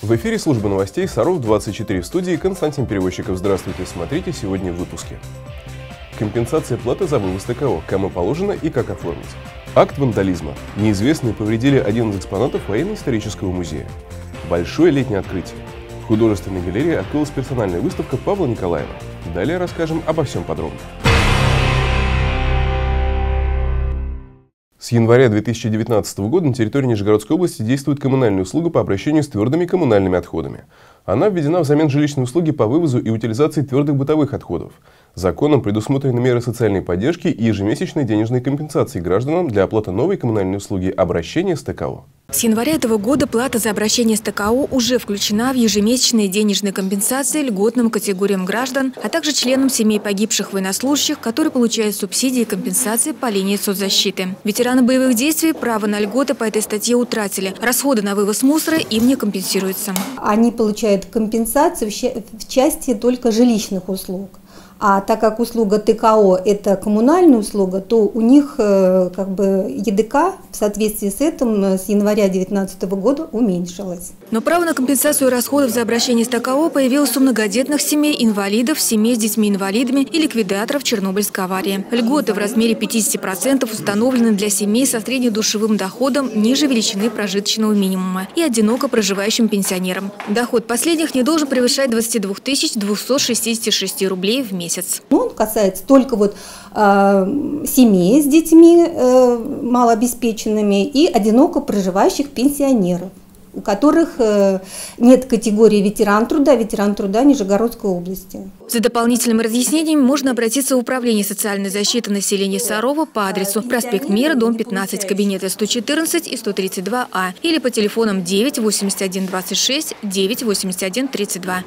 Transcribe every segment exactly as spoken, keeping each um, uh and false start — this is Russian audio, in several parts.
В эфире служба новостей Саров двадцать четыре, в студии Константин Перевозчиков. Здравствуйте, смотрите сегодня в выпуске. Компенсация платы за вывоз ТКО, кому положено и как оформить. Акт вандализма. Неизвестные повредили один из экспонатов военно-исторического музея. Большое летнее открытие. В художественной галерее открылась персональная выставка Павла Николаева. Далее расскажем обо всем подробно. С января две тысячи девятнадцатого года на территории Нижегородской области действует коммунальная услуга по обращению с твердыми коммунальными отходами. Она введена взамен жилищной услуги по вывозу и утилизации твердых бытовых отходов. Законом предусмотрены меры социальной поддержки и ежемесячной денежной компенсации гражданам для оплаты новой коммунальной услуги обращения с ТКО. С января этого года плата за обращение с ТКО уже включена в ежемесячные денежные компенсации льготным категориям граждан, а также членам семей погибших военнослужащих, которые получают субсидии и компенсации по линии соцзащиты. Ветераны боевых действий право на льготы по этой статье утратили. Расходы на вывоз мусора им не компенсируются. Они получают компенсацию в части только жилищных услуг. А так как услуга ТКО – это коммунальная услуга, то у них как бы ЕДК в соответствии с этим с января две тысячи девятнадцатого года уменьшилась. Но право на компенсацию расходов за обращение с ТКО появилось у многодетных семей, инвалидов, семей с детьми-инвалидами и ликвидаторов Чернобыльской аварии. Льготы в размере пятидесяти процентов установлены для семей со среднедушевым доходом ниже величины прожиточного минимума и одиноко проживающим пенсионерам. Доход последних не должен превышать двадцати двух тысяч двухсот шестидесяти шести рублей в месяц. Он касается только вот, э, семей с детьми э, малообеспеченными и одиноко проживающих пенсионеров, у которых э, нет категории ветеран труда, ветеран труда Нижегородской области. За дополнительными разъяснениями можно обратиться в Управление социальной защиты населения Сарова по адресу проспект Мира, дом пятнадцать, кабинеты сто четырнадцать и сто тридцать два А или по телефонам девять восемьдесят один двадцать шесть, девять восемьдесят один тридцать два.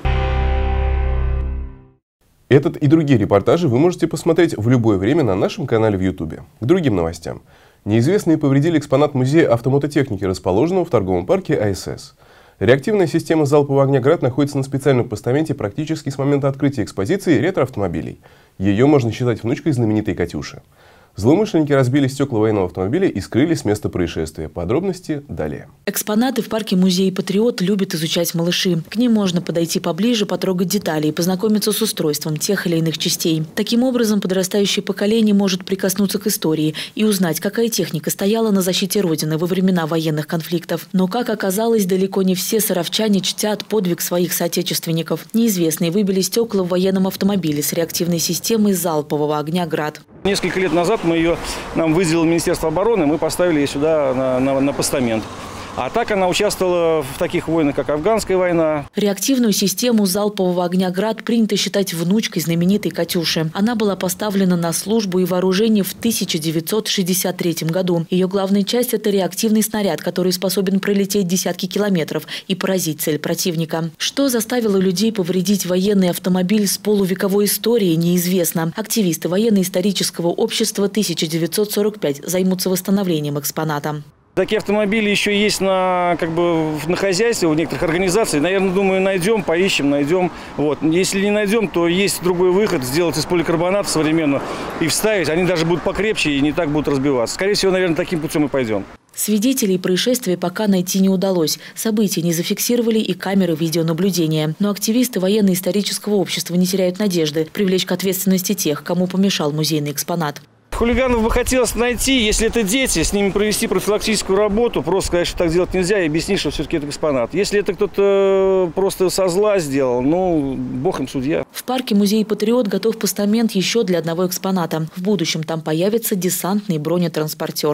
Этот и другие репортажи вы можете посмотреть в любое время на нашем канале в Ютубе. К другим новостям. Неизвестные повредили экспонат музея автомототехники, расположенного в торговом парке АСС. Реактивная система залпового огня «Град» находится на специальном постаменте практически с момента открытия экспозиции ретро-автомобилей. Ее можно считать внучкой знаменитой «Катюши». Злоумышленники разбили стекла военного автомобиля и скрылись с места происшествия. Подробности далее. Экспонаты в парке музея «Патриот» любят изучать малыши. К ним можно подойти поближе, потрогать детали и познакомиться с устройством тех или иных частей. Таким образом, подрастающее поколение может прикоснуться к истории и узнать, какая техника стояла на защите Родины во времена военных конфликтов. Но, как оказалось, далеко не все саровчане чтят подвиг своих соотечественников. Неизвестные выбили стекла в военном автомобиле с реактивной системой залпового огня «Град». Несколько лет назад мы ее, нам выделило Министерство обороны, мы поставили ее сюда на, на, на постамент. А так она участвовала в таких войнах, как Афганская война. Реактивную систему залпового огня «Град» принято считать внучкой знаменитой «Катюши». Она была поставлена на службу и вооружение в тысяча девятьсот шестьдесят третьем году. Ее главная часть – это реактивный снаряд, который способен пролететь десятки километров и поразить цель противника. Что заставило людей повредить военный автомобиль с полувековой историей, неизвестно. Активисты военно-исторического общества тысяча девятьсот сорок пять займутся восстановлением экспоната. Такие автомобили еще есть на, как бы, на хозяйстве у некоторых организаций. Наверное, думаю, найдем, поищем, найдем. Вот. Если не найдем, то есть другой выход – сделать из поликарбоната современного и вставить. Они даже будут покрепче и не так будут разбиваться. Скорее всего, наверное, таким путем и пойдем. Свидетелей происшествия пока найти не удалось. События не зафиксировали и камеры видеонаблюдения. Но активисты военно-исторического общества не теряют надежды привлечь к ответственности тех, кому помешал музейный экспонат. Хулиганов бы хотелось найти, если это дети, с ними провести профилактическую работу, просто сказать, что так делать нельзя, и объяснить, что все-таки это экспонат. Если это кто-то просто со зла сделал, ну, бог им судья. В парке музей «Патриот» готов постамент еще для одного экспоната. В будущем там появится десантный бронетранспортер.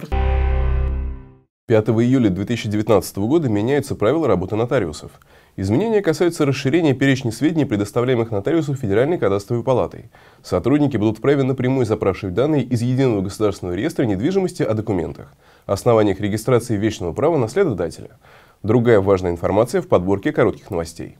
пятого июля две тысячи девятнадцатого года меняются правила работы нотариусов. Изменения касаются расширения перечня сведений, предоставляемых нотариусу Федеральной кадастровой палатой. Сотрудники будут вправе напрямую запрашивать данные из Единого государственного реестра недвижимости о документах, основаниях регистрации вечного права наследодателя. Другая важная информация в подборке коротких новостей.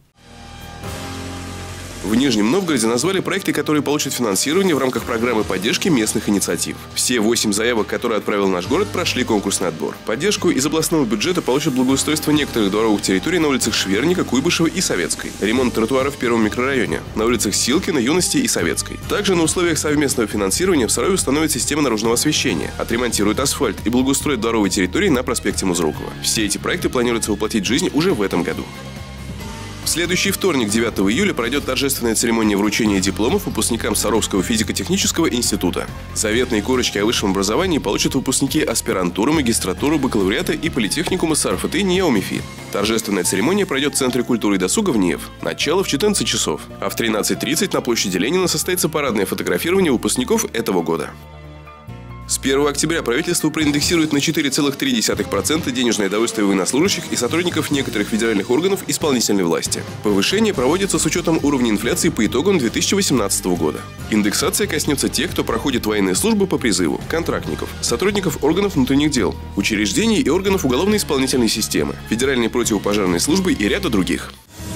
В Нижнем Новгороде назвали проекты, которые получат финансирование в рамках программы поддержки местных инициатив. Все восемь заявок, которые отправил наш город, прошли конкурсный отбор. Поддержку из областного бюджета получат благоустройство некоторых дворовых территорий на улицах Шверника, Куйбышева и Советской, ремонт тротуаров в первом микрорайоне, на улицах Силкина, Юности и Советской. Также на условиях совместного финансирования в Сарове установят систему наружного освещения, отремонтируют асфальт и благоустроят дворовые территории на проспекте Музрукова. Все эти проекты планируется воплотить в жизнь уже в этом году. В следующий вторник, девятого июля, пройдет торжественная церемония вручения дипломов выпускникам Саровского физико-технического института. Заветные корочки о высшем образовании получат выпускники аспирантуры, магистратуры, бакалавриата и политехникума САРФТ НИА-УМИФИ. Торжественная церемония пройдет в Центре культуры и досуга в НИЭФ. Начало в четырнадцать часов. А в тринадцать тридцать на площади Ленина состоится парадное фотографирование выпускников этого года. С первого октября правительство проиндексирует на четыре целых три десятых процента денежное довольствие военнослужащих и сотрудников некоторых федеральных органов исполнительной власти. Повышение проводится с учетом уровня инфляции по итогам две тысячи восемнадцатого года. Индексация коснется тех, кто проходит военные службы по призыву, контрактников, сотрудников органов внутренних дел, учреждений и органов уголовно-исполнительной системы, Федеральной противопожарной службы и ряда других.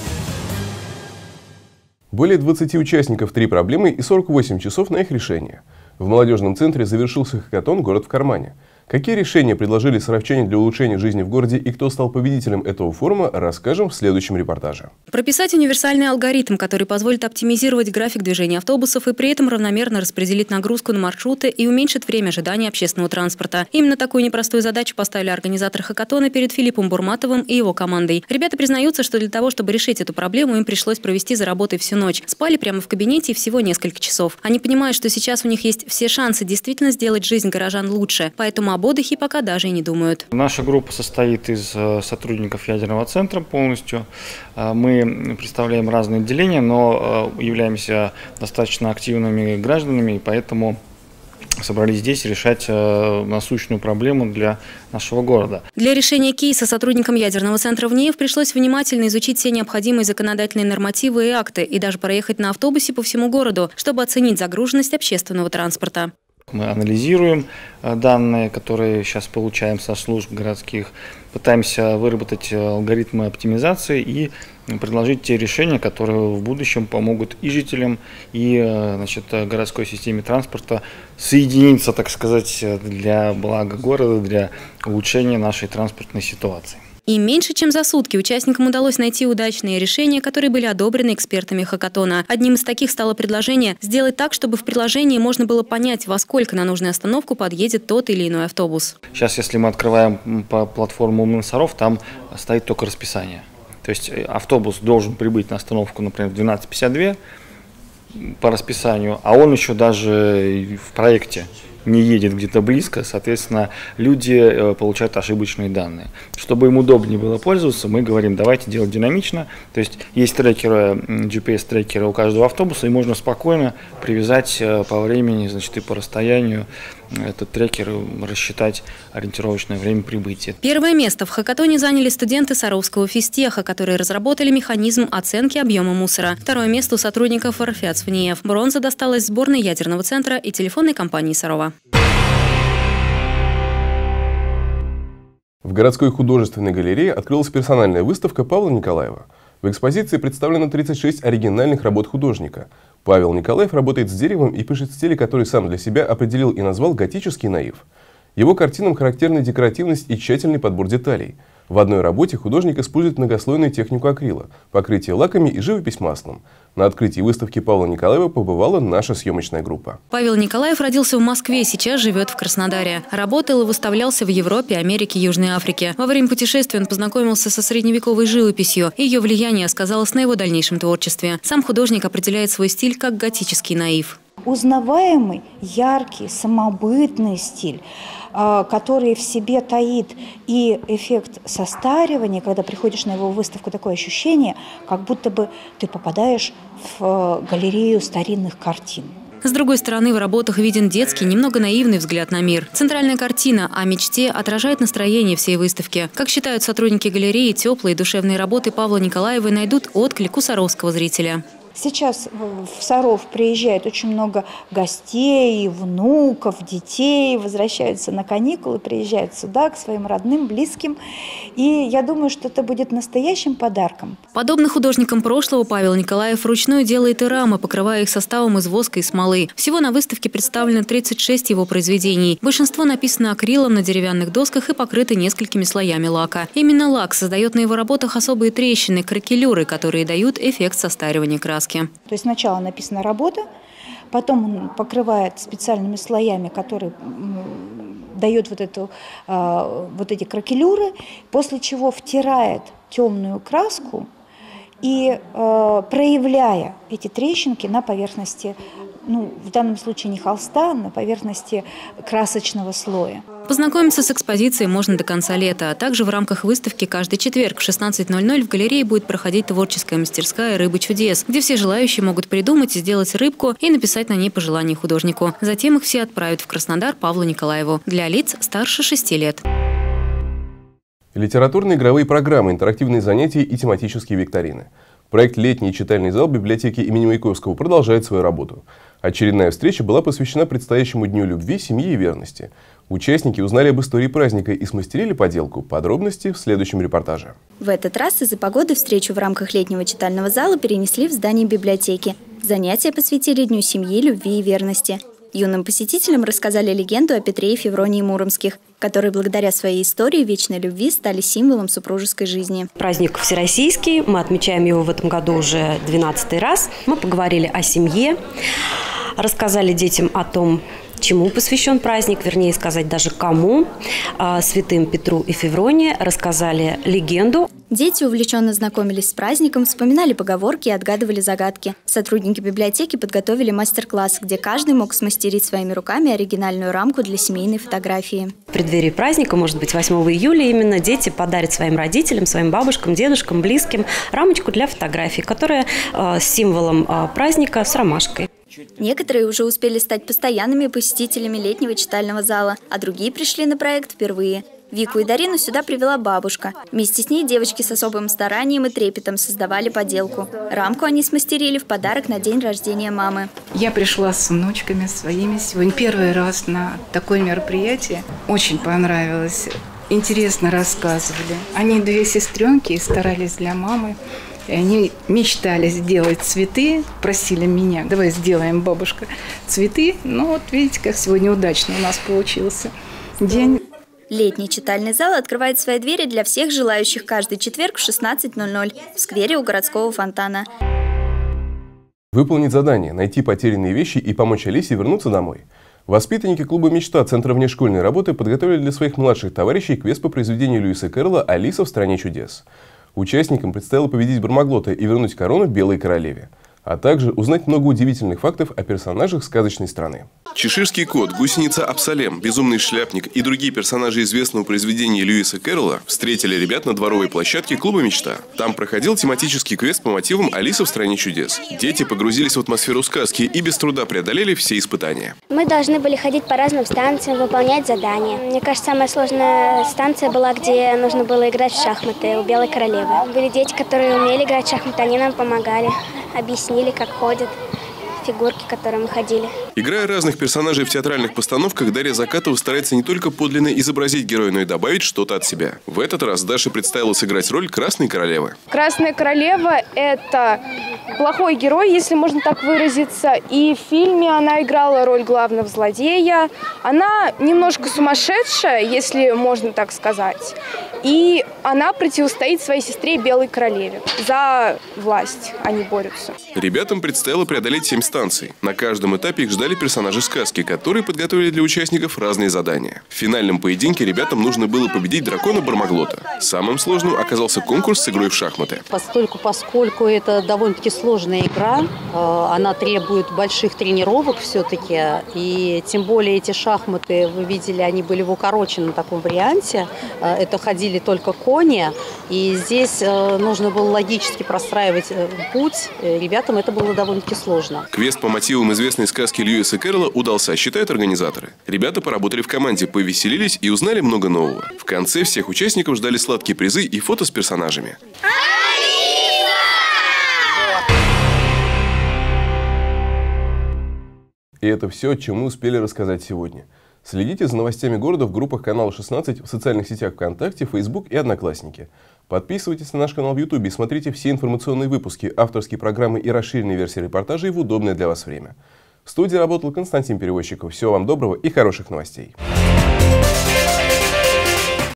Более двадцати участников, три проблемы и сорок восемь часов на их решение. В молодежном центре завершился хакатон «Город в кармане». Какие решения предложили саровчане для улучшения жизни в городе и кто стал победителем этого форума, расскажем в следующем репортаже. Прописать универсальный алгоритм, который позволит оптимизировать график движения автобусов и при этом равномерно распределить нагрузку на маршруты и уменьшить время ожидания общественного транспорта. Именно такую непростую задачу поставили организаторы хакатона перед Филиппом Бурматовым и его командой. Ребята признаются, что для того, чтобы решить эту проблему, им пришлось провести за работой всю ночь. Спали прямо в кабинете и всего несколько часов. Они понимают, что сейчас у них есть все шансы действительно сделать жизнь горожан лучше, поэтому об отдыхе пока даже и не думают. Наша группа состоит из сотрудников ядерного центра полностью. Мы представляем разные отделения, но являемся достаточно активными гражданами, и поэтому собрались здесь решать насущную проблему для нашего города. Для решения кейса сотрудникам ядерного центра в НИЭФ пришлось внимательно изучить все необходимые законодательные нормативы и акты и даже проехать на автобусе по всему городу, чтобы оценить загруженность общественного транспорта. Мы анализируем данные, которые сейчас получаем со служб городских, пытаемся выработать алгоритмы оптимизации и предложить те решения, которые в будущем помогут и жителям, и значит, городской системе транспорта соединиться, так сказать, для блага города, для улучшения нашей транспортной ситуации. И меньше чем за сутки участникам удалось найти удачные решения, которые были одобрены экспертами хакатона. Одним из таких стало предложение сделать так, чтобы в приложении можно было понять, во сколько на нужную остановку подъедет тот или иной автобус. Сейчас, если мы открываем по платформу «Умный Саров», там стоит только расписание. То есть автобус должен прибыть на остановку, например, в двенадцать пятьдесят два по расписанию, а он еще даже в проекте не едет где-то близко, соответственно, люди получают ошибочные данные. Чтобы им удобнее было пользоваться, мы говорим, давайте делать динамично. То есть есть трекеры, джи пи эс-трекеры у каждого автобуса, и можно спокойно привязать по времени, значит, и по расстоянию этот трекер, рассчитать ориентировочное время прибытия. Первое место в хакатоне заняли студенты Саровского физтеха, которые разработали механизм оценки объема мусора. Второе место у сотрудников РФЯЦ в НИЭФ. Бронза досталась сборной ядерного центра и телефонной компании Сарова. В городской художественной галерее открылась персональная выставка Павла Николаева. В экспозиции представлено тридцать шесть оригинальных работ художника. Павел Николаев работает с деревом и пишет в стиле, который сам для себя определил и назвал готический наив. Его картинам характерны декоративность и тщательный подбор деталей. В одной работе художник использует многослойную технику акрила, покрытие лаками и живопись маслом. На открытии выставки Павла Николаева побывала наша съемочная группа. Павел Николаев родился в Москве, сейчас живет в Краснодаре. Работал и выставлялся в Европе, Америке, Южной Африке. Во время путешествия он познакомился со средневековой живописью, и ее влияние сказалось на его дальнейшем творчестве. Сам художник определяет свой стиль как готический наив. Узнаваемый, яркий, самобытный стиль, который в себе таит и эффект состаривания, когда приходишь на его выставку, такое ощущение, как будто бы ты попадаешь в галерею старинных картин. С другой стороны, в работах виден детский, немного наивный взгляд на мир. Центральная картина о мечте отражает настроение всей выставки. Как считают сотрудники галереи, теплые душевные работы Павла Николаева найдут отклик у саровского зрителя. Сейчас в Саров приезжает очень много гостей, внуков, детей, возвращаются на каникулы, приезжают сюда к своим родным, близким. И я думаю, что это будет настоящим подарком. Подобно художникам прошлого, Павел Николаев вручную делает и рамы, покрывая их составом из воска и смолы. Всего на выставке представлено тридцать шесть его произведений. Большинство написано акрилом на деревянных досках и покрыты несколькими слоями лака. Именно лак создает на его работах особые трещины, кракелюры, которые дают эффект состаривания краски. То есть сначала написана работа, потом он покрывает специальными слоями, которые дают вот, эту, вот эти кракелюры, после чего втирает темную краску и э, проявляя эти трещинки на поверхности, ну, в данном случае не холста, а на поверхности красочного слоя. Познакомиться с экспозицией можно до конца лета, а также в рамках выставки каждый четверг в шестнадцать ноль ноль в галерее будет проходить творческая мастерская «Рыбы чудес», где все желающие могут придумать и сделать рыбку и написать на ней пожелания художнику. Затем их все отправят в Краснодар Павлу Николаеву для лиц старше шести лет. Литературные игровые программы, интерактивные занятия и тематические викторины. Проект «Летний читальный зал» библиотеки имени Маяковского продолжает свою работу. Очередная встреча была посвящена предстоящему Дню любви, семьи и верности. Участники узнали об истории праздника и смастерили поделку. Подробности в следующем репортаже. В этот раз из-за погоды встречу в рамках летнего читального зала перенесли в здание библиотеки. Занятия посвятили Дню семьи, любви и верности. Юным посетителям рассказали легенду о Петре и Февронии Муромских, которые благодаря своей истории вечной любви стали символом супружеской жизни. Праздник всероссийский, мы отмечаем его в этом году уже двенадцатый раз. Мы поговорили о семье, рассказали детям о том, чему посвящен праздник, вернее сказать, даже кому. Святым Петру и Февронии рассказали легенду. Дети увлеченно знакомились с праздником, вспоминали поговорки и отгадывали загадки. Сотрудники библиотеки подготовили мастер-класс, где каждый мог смастерить своими руками оригинальную рамку для семейной фотографии. В преддверии праздника, может быть, восьмого июля, именно дети подарят своим родителям, своим бабушкам, дедушкам, близким рамочку для фотографий, которая э, с символом э, праздника, с ромашкой. Некоторые уже успели стать постоянными посетителями летнего читального зала, а другие пришли на проект впервые. Вику и Дарину сюда привела бабушка. Вместе с ней девочки с особым старанием и трепетом создавали поделку. Рамку они смастерили в подарок на день рождения мамы. Я пришла с внучками своими сегодня первый раз на такое мероприятие. Очень понравилось. Интересно рассказывали. Они две сестренки и старались для мамы. И они мечтали сделать цветы, просили меня, давай сделаем, бабушка, цветы. Ну вот видите, как сегодня удачно у нас получился день. Летний читальный зал открывает свои двери для всех желающих каждый четверг в шестнадцать ноль ноль в сквере у городского фонтана. Выполнить задание, найти потерянные вещи и помочь Алисе вернуться домой. Воспитанники клуба «Мечта» Центра внешкольной работы подготовили для своих младших товарищей квест по произведению Льюиса Кэрролла «Алиса в стране чудес». Участникам предстояло победить Бармаглота и вернуть корону Белой королеве, а также узнать много удивительных фактов о персонажах сказочной страны. Чеширский кот, гусеница Абсалем, безумный шляпник и другие персонажи известного произведения Льюиса Кэрролла встретили ребят на дворовой площадке клуба «Мечта». Там проходил тематический квест по мотивам «Алиса в стране чудес». Дети погрузились в атмосферу сказки и без труда преодолели все испытания. Мы должны были ходить по разным станциям, выполнять задания. Мне кажется, самая сложная станция была, где нужно было играть в шахматы у Белой королевы. Были дети, которые умели играть в шахматы, они нам помогали, объяснили, как ходят фигурки, которые мы ходили. Играя разных персонажей в театральных постановках, Дарья Закатова старается не только подлинно изобразить героя, но и добавить что-то от себя. В этот раз Даше предстояло сыграть роль Красной королевы. Красная королева – это плохой герой, если можно так выразиться. И в фильме она играла роль главного злодея. Она немножко сумасшедшая, если можно так сказать. И она противостоит своей сестре Белой королеве. За власть они борются. Ребятам предстояло преодолеть семь станций. На каждом этапе их ждали персонажи сказки, которые подготовили для участников разные задания. В финальном поединке ребятам нужно было победить дракона Бармаглота. Самым сложным оказался конкурс с игрой в шахматы. Постольку, поскольку это довольно-таки сложная игра, она требует больших тренировок все-таки. И тем более эти шахматы, вы видели, они были в укороченном таком варианте. Это ходили только кони. И здесь нужно было логически простраивать путь. Ребятам это было довольно-таки сложно. Квест по мотивам известной сказки Льюиса Кэрролла удался, считают организаторы. Ребята поработали в команде, повеселились и узнали много нового. В конце всех участников ждали сладкие призы и фото с персонажами. И это все, о чем мы успели рассказать сегодня. Следите за новостями города в группах канала шестнадцать, в социальных сетях ВКонтакте, Facebook и Одноклассники. Подписывайтесь на наш канал в Ютубе и смотрите все информационные выпуски, авторские программы и расширенные версии репортажей в удобное для вас время. В студии работал Константин Перевозчиков. Всего вам доброго и хороших новостей.